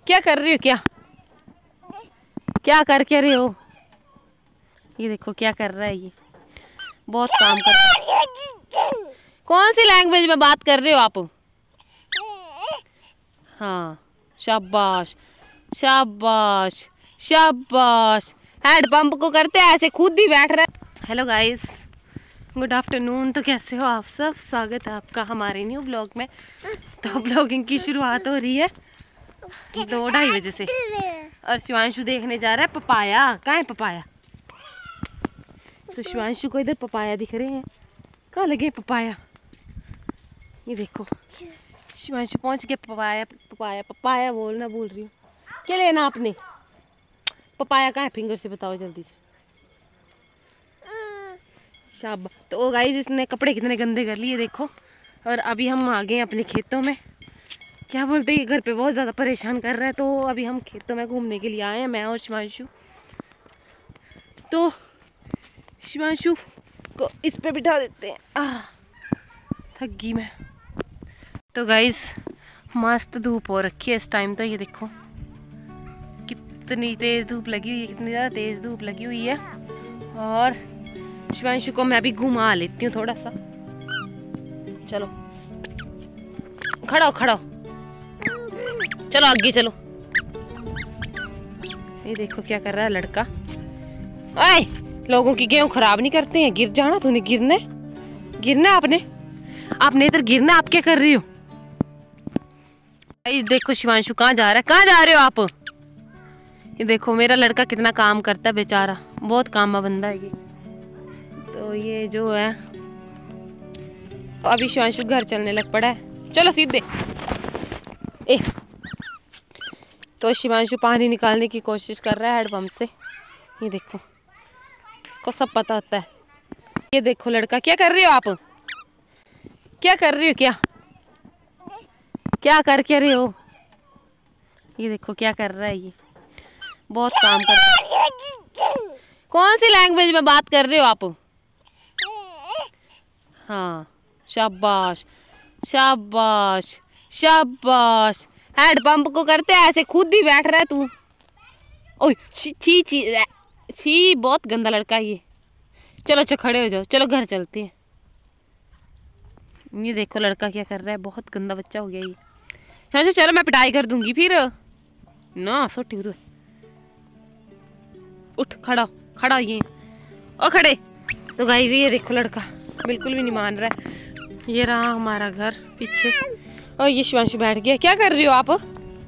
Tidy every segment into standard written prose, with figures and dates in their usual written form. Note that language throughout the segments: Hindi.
क्या कर रही हो? क्या क्या कर क्या रहे हो? ये देखो क्या कर रहा है ये, बहुत काम कर रहा है। कौन सी लैंग्वेज में बात कर रहे हो आप? हाँ, शाबाश शाबाश शाबाश। हैंड पंप को करते हैं ऐसे, खुद ही बैठ रहा है। Hello guys, good afternoon. तो कैसे हो आप सब? स्वागत है आपका हमारे न्यू ब्लॉग में। तो ब्लॉगिंग की शुरुआत हो रही है 2-2:30 बजे से, और शिवांशु देखने जा रहा है पपाया। कहाँ है पपाया? तो शिवांशु को इधर पपाया दिख रहे हैं। कहाँ लगे पपाया? ये देखो शिवांशु पहुंच गया। पपाया पपाया पपाया बोलना भूल रही हूँ। क्या लेना आपने? पपाया कहाँ है? फिंगर से बताओ जल्दी से। शाबाश। तो गाइस, इसने कपड़े कितने गंदे कर लिए देखो। और अभी हम आ गए अपने खेतों में। क्या बोलते हैं, घर पे बहुत ज़्यादा परेशान कर रहा है। तो अभी हम खेतों में घूमने के लिए आए हैं, मैं और शिवांशु। तो शिवांशु को इस पे बिठा देते हैं। थक गई मैं। तो गाइस, मस्त धूप हो रखी है इस टाइम। तो ये देखो कितनी तेज धूप लगी हुई है, कितनी ज़्यादा तेज धूप लगी हुई है। और शिवांशु को मैं अभी घुमा लेती हूँ थोड़ा सा। चलो खड़ा हो, खड़ा हो, चलो आगे चलो। ये देखो क्या कर रहा है लड़का। आए, लोगों की गेहूं खराब नहीं करते हैं। गिर जाना तूने, गिरने गिरना आपने इधर गिरना। आप क्या कर रही हो? ये देखो शिवांशु कहाँ जा रहा है। कहाँ जा रहे हो आप? ये देखो मेरा लड़का कितना काम करता है बेचारा, बहुत कामा बंदा है ये। तो ये जो है, अभी शिवांशु घर चलने लग पड़ा है। चलो सीधे। ए, तो शिवांशु पानी निकालने की कोशिश कर रहा है हैंडपंप से। ये देखो, इसको सब पता होता है। ये देखो लड़का, क्या कर रही हो आप? क्या कर रही हो? क्या कर क्या रहे हो? ये देखो क्या कर रहा है ये, बहुत काम कर रहा है। कौन सी लैंग्वेज में बात कर रहे हो आप? हाँ, शाबाश शाबाश शाबाश। हैंड पंप को करते हैं ऐसे, खुद ही बैठ रहा है तू। ओह छी छी छी छी, बहुत गंदा लड़का है ये। चलो चलो खड़े हो जाओ, चलो घर चलते हैं। ये देखो लड़का क्या कर रहा है, बहुत गंदा बच्चा हो गया ये। चलो चलो, मैं पिटाई कर दूंगी फिर ना। सोटी उठ, खड़ा खड़ा ये ओ खड़े। तो गाइस, ये देखो लड़का बिल्कुल भी नहीं मान रहा है। ये रहा हमारा घर पीछे, और ये शिवांशु बैठ गया। क्या कर रही हो आप?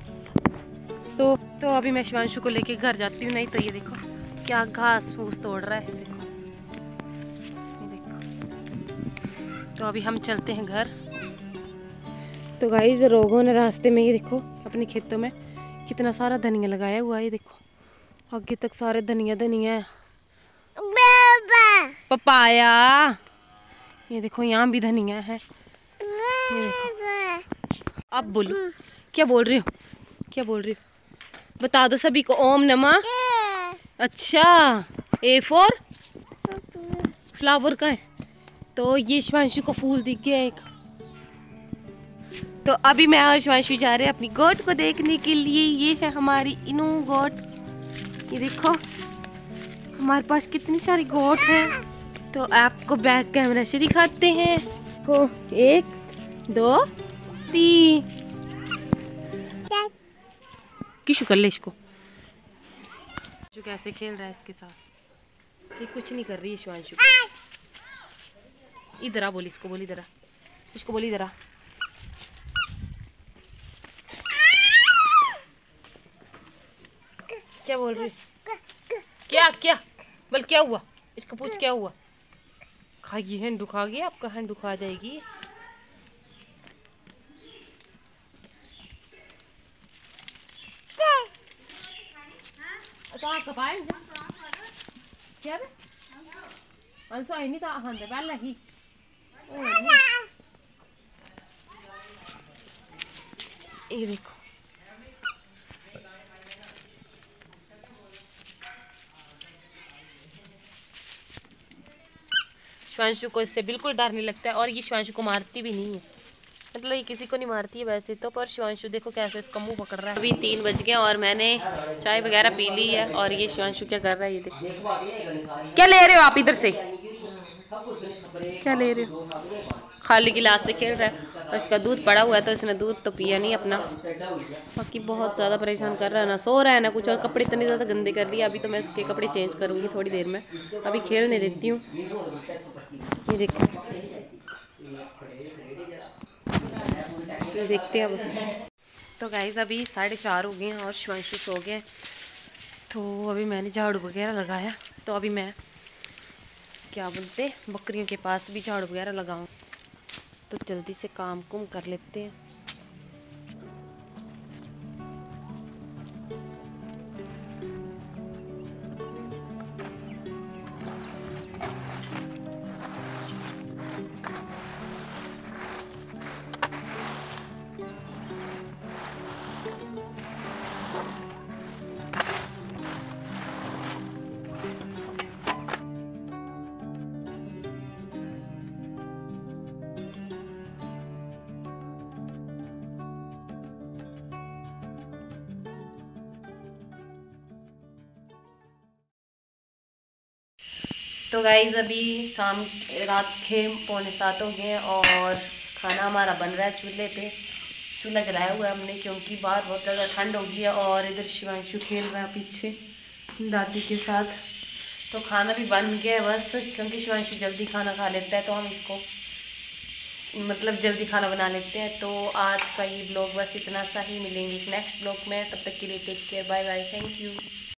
तो अभी मैं शिवांशु को लेके घर जाती हूँ। नहीं तो ये देखो क्या घास फूस तोड़ रहा है। देखो ये देखो। तो अभी हम चलते हैं घर। तो गाइस, रोगों ने रास्ते में, ये देखो अपने खेतों में कितना सारा धनिया लगाया हुआ है। ये देखो आगे तक सारे धनिया धनिया है। पपाया, ये देखो यहाँ भी धनिया है। ये देखो। अब बोलो, क्या बोल रही हो? क्या बोल रही हो? बता दो सभी को। ओम नमः। अच्छा, A फॉर फ्लावर का है। तो ये शिवांशु को फूल दिख गया एक। तो अभी मैं और शिवांशु जा रहे हैं अपनी गोट को देखने के लिए। ये है हमारी इनू गोट। ये देखो हमारे पास कितनी सारी गोट है। तो आपको बैक कैमरा से दिखाते हैं। को 1 2 3। किशु कर ले इसको। जो कैसे खेल रहा है इसके साथ। ये कुछ नहीं कर रही है शिवांशु। इधर आ, बोली इसको, बोली इधर आ, इसको बोली इधर आ। क्या बोल रही? क्या बोल, क्या हुआ? इसको पूछ क्या हुआ। खाएगी, हैंड दुखा गई आपका, हैंड दुखा जाएगी। क्या रे अंसो आई नहीं था हंदे पहले ही। ये देखो शिवांशु को इससे बिल्कुल डर नहीं लगता है, और ये शिवांशु को मारती भी नहीं है मतलब ये किसी को नहीं मारती है वैसे तो, पर शिवांशु देखो कैसे इसका मुंह पकड़ रहा है। अभी 3 बज गए और मैंने चाय वगैरह पी ली है और ये शिवांशु क्या कर रहा है ये देखो। क्या ले रहे हो आप इधर से, क्या ले रहे हो? खाली गिलास से खेल रहा है और इसका दूध पड़ा हुआ है तो इसने दूध तो पिया नहीं अपना। बाकी बहुत ज़्यादा परेशान कर रहा है, ना सो रहा है ना कुछ, और कपड़े इतने ज़्यादा गंदे कर लिए। अभी तो मैं इसके कपड़े चेंज करूँगी थोड़ी देर में, अभी खेलने देती हूँ। ये देखो, तो देखते हैं अब। तो गाइस अभी 4:30 हो गए हैं और शिवांशु सो गए। तो अभी मैंने झाड़ू वगैरह लगाया, तो अभी मैं क्या बोलते बकरियों के पास भी झाड़ू वगैरह लगाऊं, तो जल्दी से काम कुम कर लेते हैं। तो गाइज अभी रात के 6:45 हो गए हैं और खाना हमारा बन रहा है चूल्हे पे। चूल्हा जलाया हुआ है हमने क्योंकि बाहर बहुत ज़्यादा ठंड हो गई है और इधर शिवांशु खेल रहा है पीछे दादी के साथ। तो खाना भी बन गया है बस, क्योंकि शिवांशु जल्दी खाना खा लेता है तो हम इसको मतलब जल्दी खाना बना लेते हैं। तो आज का ये ब्लॉग बस इतना सा ही, मिलेंगे नेक्स्ट ब्लॉग में, तब तक के लिए take care, bye bye, thank you.